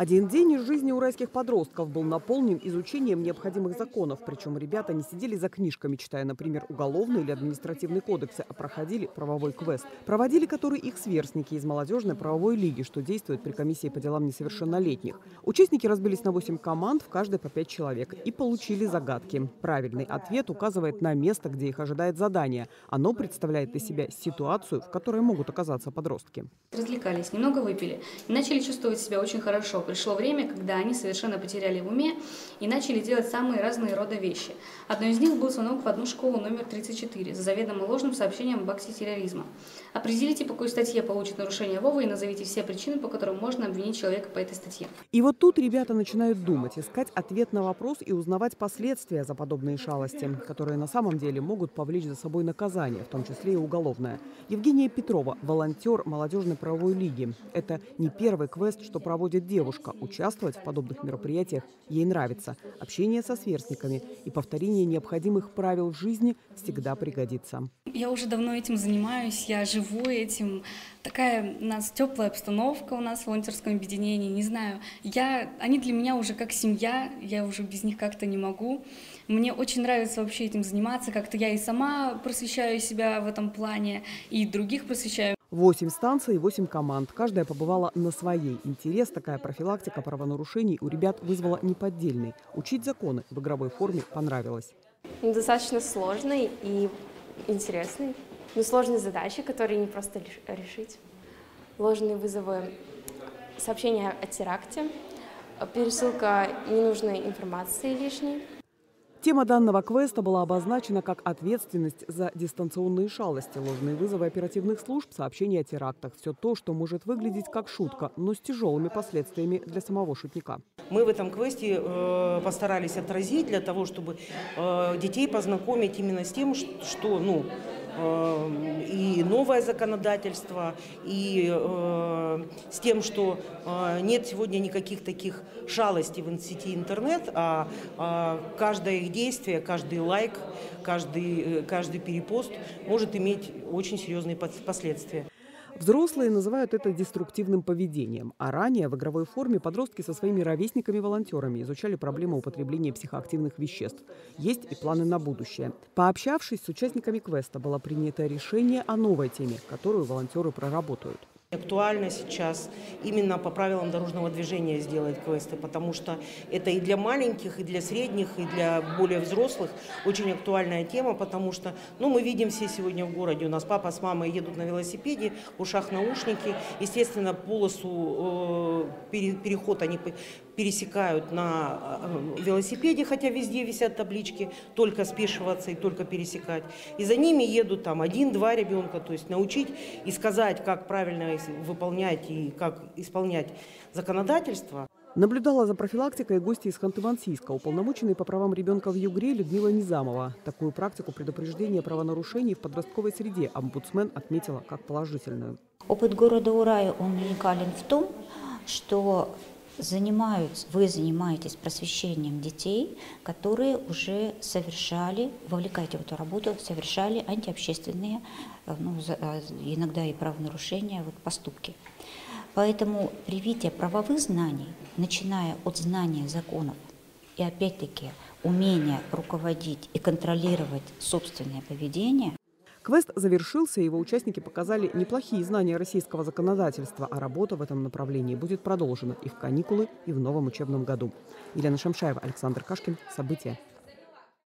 Один день из жизни уральских подростков был наполнен изучением необходимых законов. Причем ребята не сидели за книжками, читая, например, уголовный или административный кодексы, а проходили правовой квест. Проводили который их сверстники из молодежной правовой лиги, что действует при комиссии по делам несовершеннолетних. Участники разбились на 8 команд, в каждой по 5 человек, и получили загадки. Правильный ответ указывает на место, где их ожидает задание. Оно представляет из себя ситуацию, в которой могут оказаться подростки. Развлекались, немного выпили и начали чувствовать себя очень хорошо. Пришло время, когда они совершенно потеряли в уме и начали делать самые разные рода вещи. Одно из них был звонок в одну школу номер 34 за заведомо ложным сообщением об акте терроризма. Определите, по какой статье получит нарушение ВОВа, и назовите все причины, по которым можно обвинить человека по этой статье. И вот тут ребята начинают думать, искать ответ на вопрос и узнавать последствия за подобные шалости, которые на самом деле могут повлечь за собой наказание, в том числе и уголовное. Евгения Петрова – волонтер молодежной правовой лиги. Это не первый квест, что проводит девушка. Участвовать в подобных мероприятиях ей нравится. Общение со сверстниками и повторение необходимых правил в жизни всегда пригодится. Я уже давно этим занимаюсь, я живу этим. Такая у нас теплая обстановка у нас в волонтерском объединении. Не знаю, они для меня уже как семья, я уже без них как-то не могу. Мне очень нравится вообще этим заниматься, как-то я и сама просвещаю себя в этом плане, и других просвещаю. 8 станций и 8 команд. Каждая побывала на своей. Интерес, такая профилактика правонарушений у ребят вызвала неподдельный. Учить законы в игровой форме понравилось. Достаточно сложный и интересный, но сложные задачи, которые не просто решить. Ложные вызовы, сообщения о теракте, пересылка ненужной информации лишней. Тема данного квеста была обозначена как ответственность за дистанционные шалости, ложные вызовы оперативных служб, сообщения о терактах. Все то, что может выглядеть как шутка, но с тяжелыми последствиями для самого шутника. Мы в этом квесте постарались отразить для того, чтобы детей познакомить именно с тем, что и новое законодательство, и с тем, что нет сегодня никаких таких шалостей в сети интернет, а каждое их действие, каждый лайк, каждый перепост может иметь очень серьезные последствия. Взрослые называют это деструктивным поведением. А ранее в игровой форме подростки со своими ровесниками-волонтерами изучали проблемы употребления психоактивных веществ. Есть и планы на будущее. Пообщавшись с участниками квеста, было принято решение о новой теме, которую волонтеры проработают. Актуально сейчас именно по правилам дорожного движения сделать квесты, потому что это и для маленьких, и для средних, и для более взрослых очень актуальная тема, потому что мы видим все сегодня в городе, у нас папа с мамой едут на велосипеде, в ушах наушники, естественно, полосу переход они пересекают на велосипеде, хотя везде висят таблички, только спешиваться и только пересекать. И за ними едут там 1-2 ребенка, то есть научить и сказать, как правильно выполнять и как исполнять законодательство. Наблюдала за профилактикой гостья из Ханты-Мансийска, уполномоченный по правам ребенка в Югре Людмила Низамова. Такую практику предупреждения правонарушений в подростковой среде омбудсмен отметила как положительную. Опыт города Урая, он уникален в том, что вы занимаетесь просвещением детей, которые уже вовлекаете в эту работу, совершали антиобщественные, иногда и правонарушения, поступки. Поэтому привитие правовых знаний, начиная от знания законов и опять-таки умения руководить и контролировать собственное поведение. Квест завершился, и его участники показали неплохие знания российского законодательства, а работа в этом направлении будет продолжена и в каникулы, и в новом учебном году. Елена Шамшаева, Александр Кашкин. События.